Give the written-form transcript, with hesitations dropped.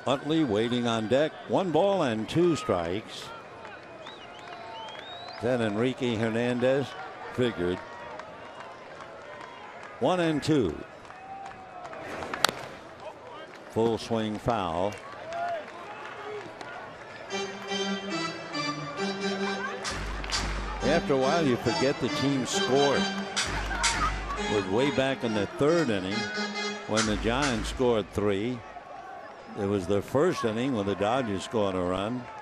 Utley waiting on deck. 1 ball and 2 strikes. Then Enrique Hernandez figured. 1 and 2. Full swing foul. After a while, you forget the team scored. It was way back in the 3rd inning when the Giants scored 3. It was the 1st inning when the Dodgers scored a run.